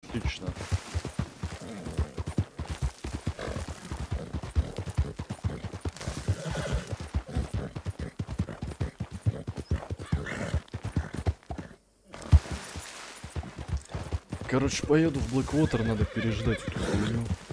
Отлично. Короче, поеду в Блэквотер, надо переждать эту хуйню.